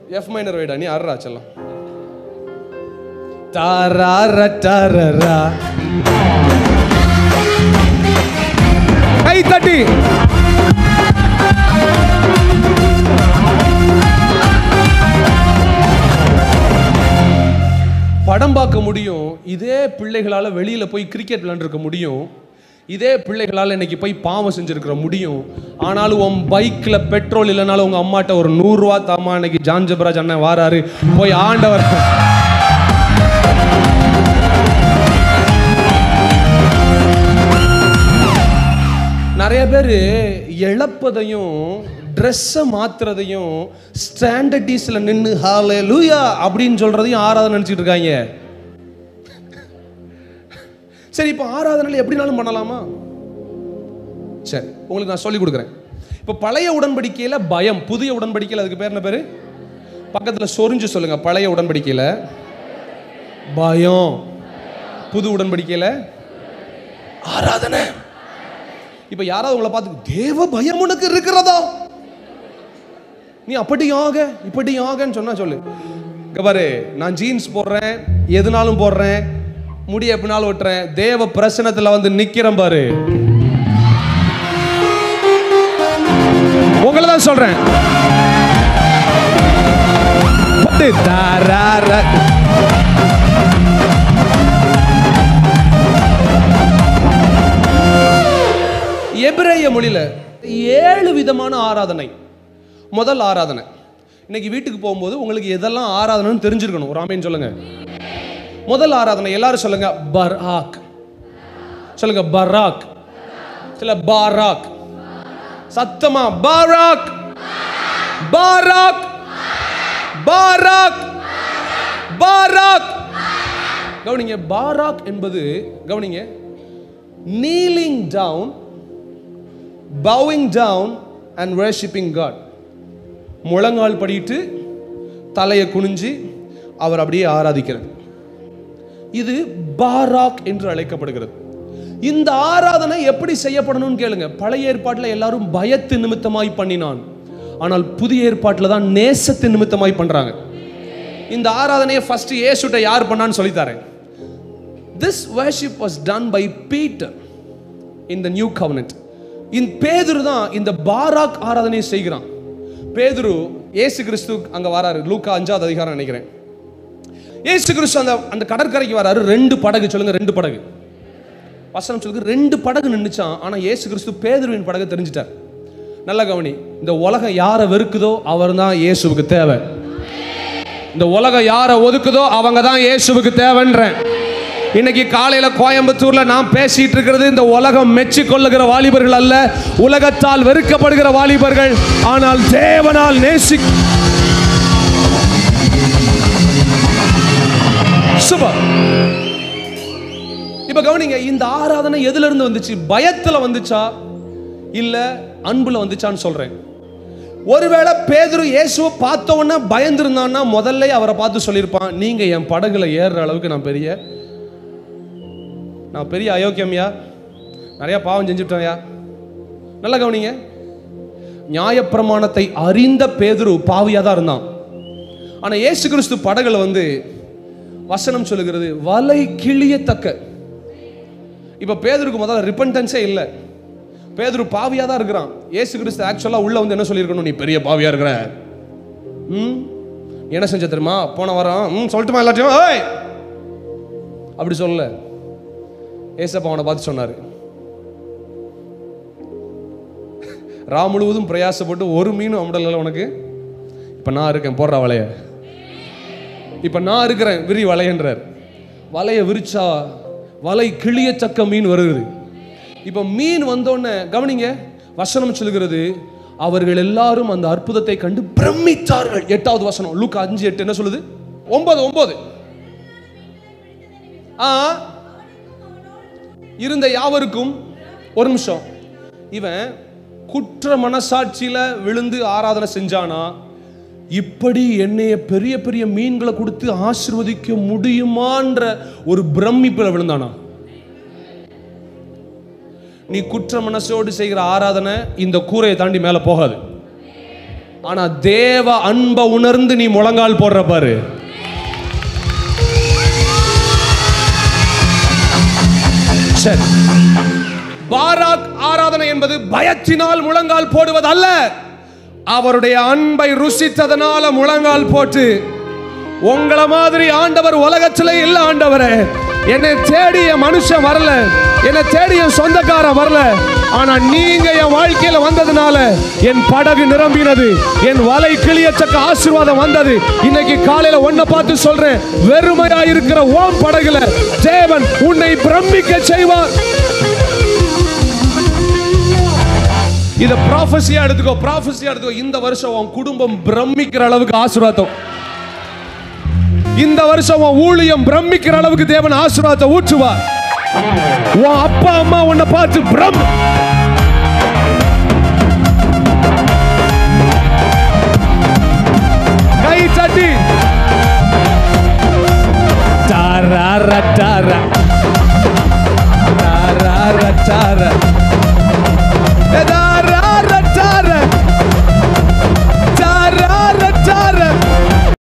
F minor வைடா, நீ ஆடுறா செல்லம். தாரார தாரரா கை தட்டி படம் பார்க்க முடியும். இதே பிள்ளைகளால் வெளியில போய் கிரிக்கெட் விளையாண்டுருக்க முடியும். இதே பிள்ளைகளால் இன்னைக்கு போய் பாவம் செஞ்சிருக்கிற முடியும். ஆனாலும் உன் பைக்கில் பெட்ரோல் இல்லைனாலும் உங்க அம்மாட்ட ஒரு 100 ரூபா தாமா, இன்னைக்கு ஜான் ஜபராஜ் அண்ணன் வாராரு, போய் ஆண்டவர். நிறைய பேர் இழப்பதையும் ட்ரெஸ்ஸை மாத்துறதையும் ஸ்டாண்டர்டீஸில் நின்று ஹல்லேலூயா அப்படின்னு சொல்றதையும் ஆராதனை நினச்சிட்டு இருக்காங்க. சரி, இப்போ ஆராதனை எப்படினாலும் பண்ணலாமா? சரி, உங்களுக்கு நான் சொல்லி கொடுக்குறேன். இப்போ பழைய உடன்படிக்கையில் பயம், புதிய உடன்படிக்கையில் அதுக்கு பேர் என்ன பேர்? பக்கத்தில் சொரிஞ்சு சொல்லுங்க. பழைய உடன்படிக்கையில் பயம், புது உடன்படிக்கையில் ஆராதனை. இப்ப யாராவது உங்களை பார்த்து தேவ பயம் உனக்கு இருக்கிறதா, நீ அப்படியாக இப்படியாகன்னு சொன்னா சொல்லு. இங்க பாரு, நான் ஜீன்ஸ் போடுறேன், எதுனாலும் போடுறேன், முடி எப்படினாலும் வெட்டுறேன், தேவ பிரசனத்துல வந்து நிக்கிறேன் பாரு. உங்களை தான் சொல்றேன். எபிரேய மொழியில 7 விதமான ஆராதனை. முதல் ஆராதனை, இன்னைக்கு வீட்டுக்கு போகும்போது உங்களுக்கு எதெல்லாம் ஆராதனைன்னு தெரிஞ்சிருக்கணும். ஒரு ஆமீன் சொல்லுங்க. முதல் ஆராதனை எல்லாரும் சொல்லுங்க, பராக். சொல்லுங்க பராக். சொல்ல பாராக். சத்தமா பாராக், பாராக், பாராக், பாராக். கவனிங்க, பாராக் என்பது கவனிங்க, kneeling down, bowing down and worshiping God. முழங்கால் படிட்டு தலையை குனிஞ்சு அவர் அப்படியே ஆராதிக்கிறது. இது பாராக் என்று அழைக்கப்படுகிறது. இந்த ஆராதனை எப்படி செய்யப்படணும்னு கேளுங்க. பழைய ஏற்பாட்டில் எல்லாரும் பயத்து நிமித்தமாய் பண்ணினான். ஆனால் புதிய ஏற்பாட்டில் தான் நேசத்து நிமித்தமாய் பண்றாங்க. இந்த ஆராதனையை ஃபர்ஸ்ட் இயேசுட்ட யார் பண்ணான்னு சொல்லித்தாரேன். This worship was done by Peter in the new covenant. இந்த பேதுரு தான் இந்த பாராக் ஆராதனையை செய்கிறான். பேதுரு இயேசு கிறிஸ்து அங்க வராரு. லூக்கா 5வது அதிகாரம் நினைக்கிறேன். இயேசு கிறிஸ்து அந்த கடற்கரைக்கு வராரு. 2 படகு, சொல்லுங்க 2 படகு. வசனம் சொல்லுங்க 2 படகு நின்னுச்சான். ஆனா இயேசு கிறிஸ்து பேதுருவின் படகை தெரிஞ்சிட்டார். நல்ல கவனி, இந்த உலகம் யாரை வெறுக்குதோ அவர் தான் இயேசுவுக்கு தேவை. இந்த உலகம் யாரை ஒதுக்குதோ அவங்க தான் இயேசுவுக்கு தேவைன்றேன். இன்னைக்கு காலையில கோயம்புத்தூர்ல நான் பேசிட்டு இருக்கிறது இந்த உலகம் மெச்சி கொள்ளுகிற வாலிபர்கள் அல்ல, உலகத்தால் வெறுக்கப்படுகிற வாலிபர்கள், ஆனால் தேவனால் இப்ப கவனிங்க, இந்த ஆராதனை எதுல இருந்து வந்துச்சு? பயத்துல வந்துச்சா இல்ல அன்புல வந்துச்சான்னு சொல்றேன். ஒருவேளை பேதுரு இயேசுவை பார்த்த உடனே பயந்துருந்தான்னா முதல்ல அவரை பார்த்து சொல்லியிருப்பான், நீங்க என் படகுல ஏறுற அளவுக்கு நான் பெரிய அயோக்கியம்யா, நிறைய பாவம் செஞ்சுட்டோம்யா. நல்ல கவனிங்க, நியாயப்பிரமாணத்தை அறிந்த பேதுரு பாவியா தான் இருந்தான். ஆனா இயேசு கிறிஸ்து படகுல வந்து வசனம் சொல்லுகிறது வலை கிழியத்தக்க. இப்ப பேதுருக்கு முதல்ல ரிப்பன்டன்ஸே இல்லை. பேதுரு பாவியா தான் இருக்கிறான். இயேசு கிறிஸ்து ஆக்சுவலா உள்ள வந்து என்ன சொல்லியிருக்கணும், நீ பெரிய பாவியா இருக்கிற, என்ன செஞ்ச தெரியுமா போன வாரம், சொல்லட்டுமா எல்லாத்தையும் அப்படி சொல்லல. ஏசப்பா அவனை பார்த்து சொன்னாரு, முழுவதும் பிரயாசப்பட்டு ஒரு மீனும் அமுடல உனக்கு, இப்ப நான் இருக்கேன் போடுற வலைய, இப்ப நான் இருக்கிறேன் விரி வலையன்றார். வலைய விரிச்சா வலை கிளியத்தக்க மீன் வருது. இப்ப மீன் வந்தோடனே கவனிங்க, வசனம் சொல்லுகிறது அவர்கள் எல்லாரும் அந்த அற்புதத்தை கண்டு பிரமித்தார்கள். 8வது வசனம் லூக்கா 5:8 என்ன சொல்லுது? 9 இருந்த யாவருக்கும், ஒரு நிமிஷம், இவன் குற்ற மனசாட்சியில விழுந்து ஆராதனை செஞ்சானா, இப்படி என்னைய பெரிய பெரிய மீன்களை கொடுத்து ஆசீர்வதிக்க முடியுமான்ற ஒரு பிரமிப்பில் விழுந்தானா? நீ குற்ற மனசோடு செய்கிற ஆராதனை இந்த கூரையை தாண்டி மேல போகாது. ஆனா தேவ அன்பை உணர்ந்து நீ முழங்கால் போடுற பாரு. சரி, பாராக் ஆராதனை என்பது பயத்தினால் முழங்கால் போடுவது அல்ல, அவருடைய அன்பை ருசித்ததனால முழங்கால் போட்டு, உங்கள மாதிரி ஆண்டவர் உலகத்திலே இல்ல ஆண்டவரே, என்னை தேடி என் மனுஷன் வரல, என்னை தேடி என் சொந்தக்காரன் வரல, ஆனா நீங்க என் வாழ்க்கையில வந்ததுனால என் படகு நிரம்பினது, என் வலை கிளியத்தக்க ஆசீர்வாதம் வந்தது. இன்னைக்கு காலையில ஒன்ன பார்த்து சொல்றேன், வெறுமையா இருக்கிற ஓம் படகுல தேவன் உன்னை பிரமிக்க செய்வார். இத ப்ராஃபஸியா எடுத்துக்கோ, ப்ராஃபஸியா எடுத்துக்கோ. இந்த வருஷம் உன் குடும்பம் பிரமிக்கிற அளவுக்கு ஆசீர்வாதம், இந்த வருஷம் உன் ஊழியம் பிரமிக்கிற அளவுக்கு தேவன் ஆசீர்வாதத்தை ஊற்றுவார். உன் அப்பா அம்மா உன்னை பார்த்து கை தட்டி